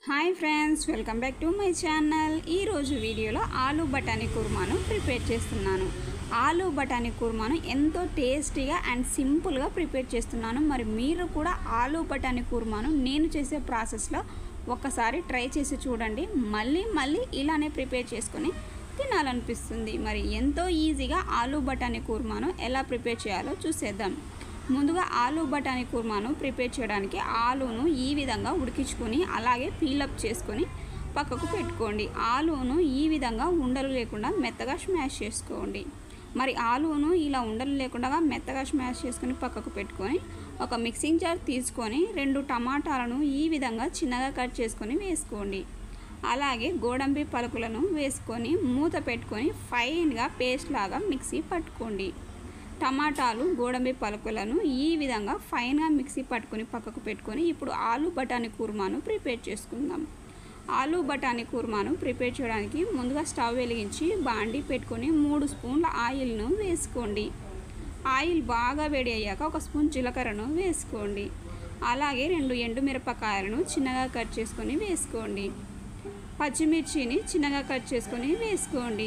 Hi friends, welcome back to my channel. ఈరోజు వీడియోలో ఆలూ బఠానీ కుర్మాను ప్రిపేర్ చేస్తున్నాను. ఆలూ బఠానీ కుర్మాను ఎంతో టేస్టీగా అండ్ సింపుల్గా ప్రిపేర్ చేస్తున్నాను. మరి మీరు కూడా ఆలూ బఠానీ కుర్మాను నేను చేసే ప్రాసెస్లో ఒక్కసారి ట్రై చేసి చూడండి. మళ్ళీ ఇలానే ప్రిపేర్ చేసుకొని తినాలనిపిస్తుంది. మరి ఎంతో ఈజీగా ఆలూ బఠానీ కుర్మాను ఎలా ప్రిపేర్ చేయాలో చూసేద్దాం. ముందుగా ఆలూ బఠానీ కుర్మాను ప్రిపేర్ చేయడానికి ఆలూను ఈ విధంగా ఉడికించుకొని అలాగే పీలప్ చేసుకొని పక్కకు పెట్టుకోండి. ఆలూను ఈ విధంగా ఉండలు లేకుండా మెత్తగా స్మాష్ చేసుకోండి. మరి ఆలూను ఇలా ఉండలు లేకుండా మెత్తగా స్మాష్ చేసుకొని పక్కకు పెట్టుకొని ఒక మిక్సింగ్ జార్ తీసుకొని 2 టమాటాలను ఈ విధంగా చిన్నగా కట్ చేసుకొని వేసుకోండి. అలాగే గోడంబి పలుకులను వేసుకొని మూత పెట్టుకొని ఫైన్గా పేస్ట్ లాగా మిక్సీ పట్టుకోండి. టమాటాలు గోడంబి పలుకులను ఈ విధంగా ఫైన్గా మిక్సీ పట్టుకొని పక్కకు పెట్టుకొని ఇప్పుడు ఆలూ బఠానీ కుర్మాను ప్రిపేర్ చేసుకుందాం. ఆలూ బఠానీ కుర్మాను ప్రిపేర్ చేయడానికి ముందుగా స్టవ్ వెలిగించి బాండి పెట్టుకొని 3 స్పూన్ల ఆయిల్ను వేసుకోండి. ఆయిల్ బాగా వేడి అయ్యాక 1 స్పూన్ జీలకర్రను వేసుకోండి. అలాగే 2 ఎండుమిరపకాయలను చిన్నగా కట్ చేసుకొని వేసుకోండి. పచ్చిమిర్చిని చిన్నగా కట్ చేసుకొని వేసుకోండి.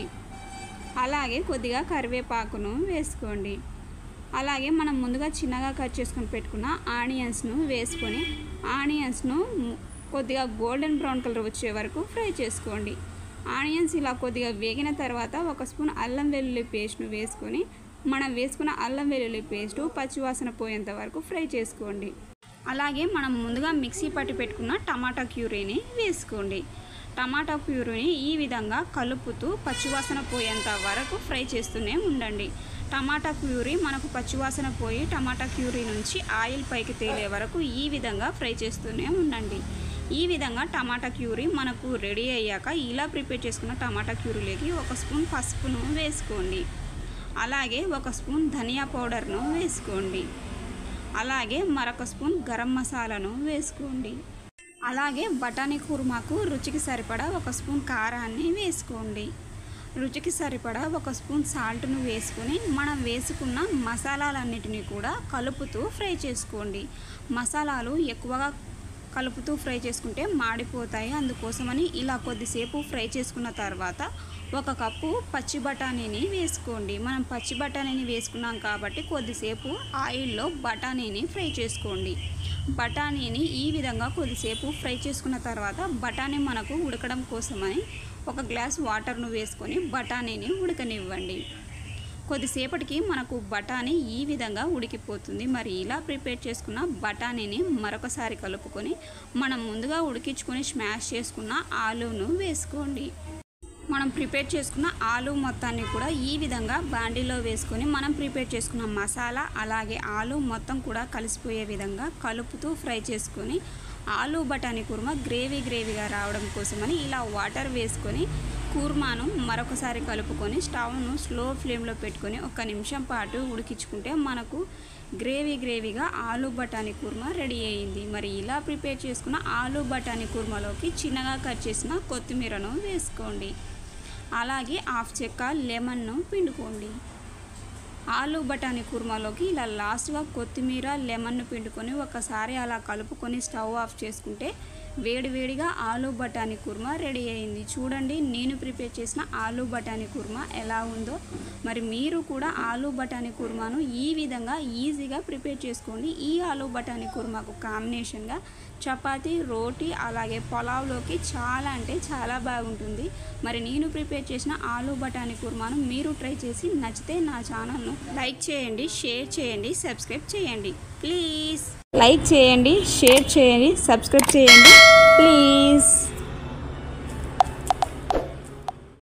అలాగే కొద్దిగా కరివేపాకును వేసుకోండి. అలాగే మనం ముందుగా చిన్నగా కట్ చేసుకొని పెట్టుకున్న ఆనియన్స్ను వేసుకొని ఆనియన్స్ను కొద్దిగా గోల్డెన్ బ్రౌన్ కలర్ వచ్చే వరకు ఫ్రై చేసుకోండి. ఆనియన్స్ ఇలా కొద్దిగా వేగిన తర్వాత 1 స్పూన్ అల్లం వెల్లుల్లి పేస్ట్ను వేసుకొని మనం వేసుకున్న అల్లం వెల్లుల్లి పేస్టు పచ్చివాసన పోయేంత వరకు ఫ్రై చేసుకోండి. అలాగే మనం ముందుగా మిక్సీ పట్టి పెట్టుకున్న టమాటా ప్యూరీని వేసుకోండి. టమాటా ప్యూరీని ఈ విధంగా కలుపుతూ పచ్చివాసన పోయేంత వరకు ఫ్రై చేస్తూనే ఉండండి. టమాటా ప్యూరీ మనకు పచ్చివాసన పోయి టమాటా ప్యూరీ నుంచి ఆయిల్ పైకి తేలే వరకు ఈ విధంగా ఫ్రై చేస్తూనే ఉండండి. ఈ విధంగా టమాటా ప్యూరీ మనకు రెడీ అయ్యాక ఇలా ప్రిపేర్ చేసుకున్న టమాటా ప్యూరీలోకి 1 స్పూన్ పసుపును వేసుకోండి. అలాగే 1 స్పూన్ ధనియా పౌడర్ను వేసుకోండి. అలాగే మరొక స్పూన్ గరం మసాలాను వేసుకోండి. అలాగే బఠానీ కుర్మాకు రుచికి సరిపడా 1 స్పూన్ కారాన్ని వేసుకోండి. రుచికి సరిపడా 1 స్పూన్ సాల్ట్ను వేసుకొని మనం వేసుకున్న మసాలాలన్నిటినీ కూడా కలుపుతూ ఫ్రై చేసుకోండి. మసాలాలు ఎక్కువగా కలుపుతూ ఫ్రై చేసుకుంటే మాడిపోతాయి. అందుకోసమని ఇలా కొద్దిసేపు ఫ్రై చేసుకున్న తర్వాత 1 కప్పు పచ్చి బఠానీని వేసుకోండి. మనం పచ్చి బఠానీని వేసుకున్నాం కాబట్టి కొద్దిసేపు ఆయిల్లో బఠానీని ఫ్రై చేసుకోండి. బఠానీని ఈ విధంగా కొద్దిసేపు ఫ్రై చేసుకున్న తర్వాత బఠానీ మనకు ఉడకడం కోసమని 1 గ్లాస్ వాటర్ను వేసుకొని బఠానీని ఉడకనివ్వండి. కొద్దిసేపటికి మనకు బఠానీ ఈ విధంగా ఉడికిపోతుంది. మరి ఇలా ప్రిపేర్ చేసుకున్న బఠానీని మరొకసారి కలుపుకొని మనం ముందుగా ఉడికించుకొని స్మాష్ చేసుకున్న ఆలూను వేసుకోండి. మనం ప్రిపేర్ చేసుకున్న ఆలూ మొత్తాన్ని కూడా ఈ విధంగా బాండీలో వేసుకొని మనం ప్రిపేర్ చేసుకున్న మసాలా అలాగే ఆలూ మొత్తం కూడా కలిసిపోయే విధంగా కలుపుతూ ఫ్రై చేసుకొని ఆలూ బఠానీ కుర్మా గ్రేవీగా రావడం కోసమని ఇలా వాటర్ వేసుకొని కుర్మాను మరొకసారి కలుపుకొని స్టవ్ను స్లో ఫ్లేమ్లో పెట్టుకొని 1 నిమిషం పాటు ఉడికించుకుంటే మనకు గ్రేవీగా ఆలూ బఠానీ కుర్మా రెడీ అయ్యింది. మరి ఇలా ప్రిపేర్ చేసుకున్న ఆలూ బఠానీ కుర్మాలోకి చిన్నగా కట్ చేసిన కొత్తిమీరను వేసుకోండి. అలాగే 1/2 చెక్క లెమన్ను పిండుకోండి. ఆలూ బఠానీ కుర్మాలోకి ఇలా లాస్ట్గా కొత్తిమీర లెమన్ను పిండుకొని ఒకసారి అలా కలుపుకొని స్టవ్ ఆఫ్ చేసుకుంటే వేడిగా ఆలూ బఠానీ కుర్మా రెడీ అయింది. చూడండి నేను ప్రిపేర్ చేసిన ఆలూ బఠానీ కుర్మా ఎలా ఉందో. మరి మీరు కూడా ఆలూ బఠానీ కుర్మాను ఈ విధంగా ఈజీగా ప్రిపేర్ చేసుకోండి. ఈ ఆలూ బఠానీ కుర్మాకు కాంబినేషన్గా చపాతీ రోటీ అలాగే పులావ్లోకి చాలా అంటే చాలా బాగుంటుంది. మరి నేను ప్రిపేర్ చేసిన ఆలూ బఠానీ కుర్మాను మీరు ట్రై చేసి నచ్చితే నా ఛానల్ను లైక్ చేయండి, షేర్ చేయండి, సబ్స్క్రైబ్ చేయండి ప్లీజ్. లైక్ చేయండి, షేర్ చేయండి, సబ్స్క్రైబ్ చేయండి ప్లీజ్.